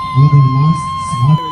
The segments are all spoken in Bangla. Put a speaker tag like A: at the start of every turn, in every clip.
A: আমাদের মাস্ক স্মার্ট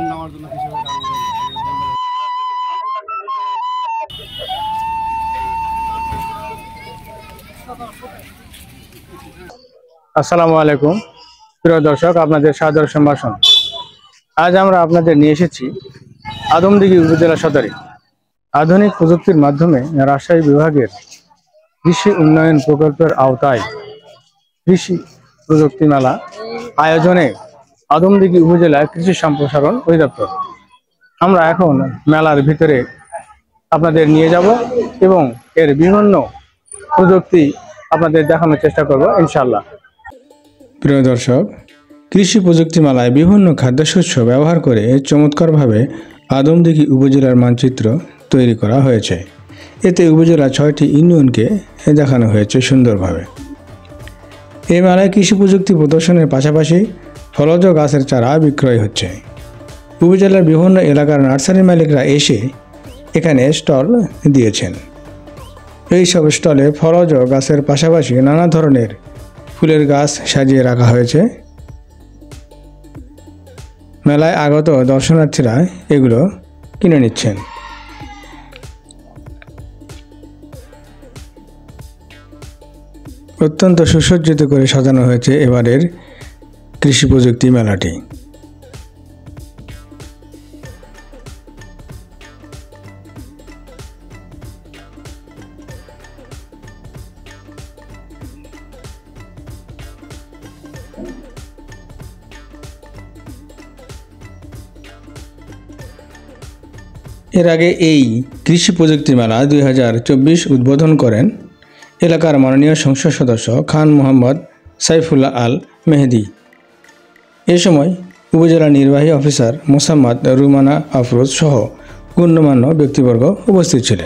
B: আসসালামু আলাইকুম প্রিয় দর্শক, আপনাদের সাদর সম্ভাষণ। আজ আমরা আপনাদের নিয়ে এসেছি আদমদীঘি উপজেলা সদরে আধুনিক প্রযুক্তির মাধ্যমে রাজশাহী বিভাগের কৃষি উন্নয়ন প্রকল্পের আওতায় কৃষি প্রযুক্তি মেলা আয়োজনে আদমদীঘি উপজেলা কৃষি সম্প্রসারণ অধিদপ্তর। আমরা এখন মেলার ভিতরে আপনাদের নিয়ে যাব এবং এর বিভিন্ন প্রযুক্তি আপনাদের দেখানোর চেষ্টা করব ইনশাআল্লাহ। প্রিয় দর্শক, কৃষি প্রযুক্তি মেলায় বিভিন্ন খাদ্যশস্য ব্যবহার করে চমৎকারভাবে আদমদীঘি উপজেলার মানচিত্র তৈরি করা হয়েছে। এতে উপজেলার 6টি ইউনিয়নকে দেখানো হয়েছে সুন্দরভাবে। এই মেলায় কৃষি প্রযুক্তি প্রদর্শনের পাশাপাশি ফলজ গাছের চারা বিক্রয় হচ্ছে। উপজেলার বিভিন্ন এলাকার নার্সারি মালিকরা এসে এখানে স্টল দিয়েছেন। এই সব স্টলে ফলজ গাছের পাশাপাশি নানা ধরনের ফুলের গাছ সাজিয়ে রাখা হয়েছে। মেলায় আগত দর্শনার্থীরা এগুলো কিনে নিচ্ছেন। অত্যন্ত সুসজ্জিত করে সাজানো হয়েছে এবারের কৃষি প্রযুক্তি মেলাটি। এর আগে এই কৃষি প্রযুক্তি মেলা 2024 উদ্বোধন করেন এলাকার মাননীয় সংসদ সদস্য খান মোহাম্মদ সাইফুল্লাহ আল মেহেদি। এ সময় উপজেলা নির্বাহী অফিসার মোসাম্মদ রুমানা আফরোজ সহ গণ্যমান্য ব্যক্তিবর্গ উপস্থিত ছিলেন।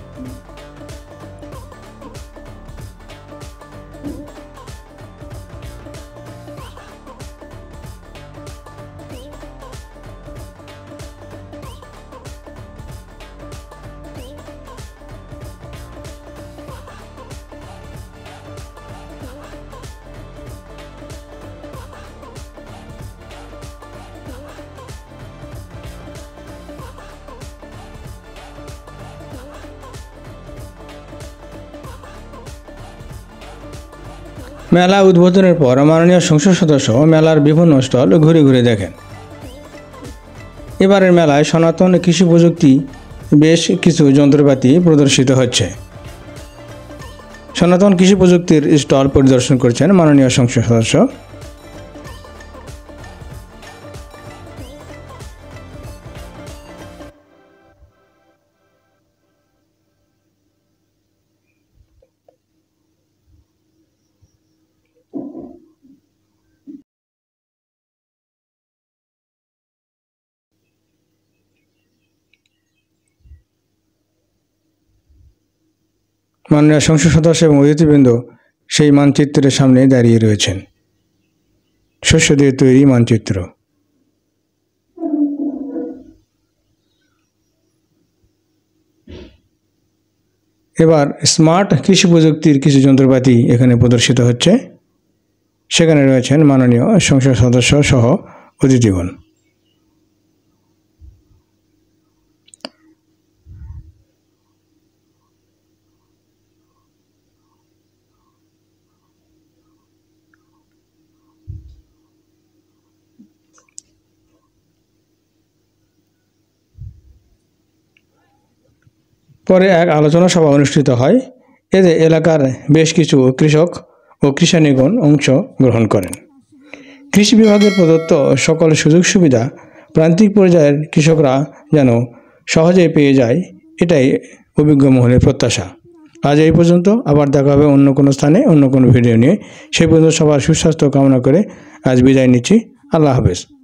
B: মেলা উদ্বোধনের পর মাননীয় সংসদ সদস্য মেলার বিভিন্ন স্টল ঘুরে ঘুরে দেখেন। এবারের মেলায় সনাতন কৃষি প্রযুক্তি বেশ কিছু যন্ত্রপাতি প্রদর্শিত হচ্ছে। সনাতন কৃষি প্রযুক্তির স্টল পরিদর্শন করছেন মাননীয় সংসদ সদস্য। মাননীয় সংসদ সদস্য এবং অতিথিবৃন্দ সেই মানচিত্রের সামনে দাঁড়িয়ে রয়েছেন। শস্য দিয়ে তৈরি মানচিত্র। এবার স্মার্ট কৃষি প্রযুক্তির কিছু যন্ত্রপাতি এখানে প্রদর্শিত হচ্ছে। সেখানে রয়েছেন মাননীয় সংসদ সদস্য সহ অতিথিগণ। পরে এক আলোচনা সভা অনুষ্ঠিত হয়। এতে এলাকার বেশ কিছু কৃষক ও কৃষানীগণ অংশ গ্রহণ করেন। কৃষি বিভাগের প্রদত্ত সকল সুযোগ সুবিধা প্রান্তিক পর্যায়ের কৃষকরা যেন সহজেই পেয়ে যায়, এটাই অভিজ্ঞ মহলের প্রত্যাশা। আজ এই পর্যন্ত, আবার দেখা হবে অন্য কোনো স্থানে অন্য কোনো ভিডিও নিয়ে। সেই পর্যন্ত সবার সুস্বাস্থ্য কামনা করে আজ বিদায় নিচ্ছি। আল্লাহ হাফেজ।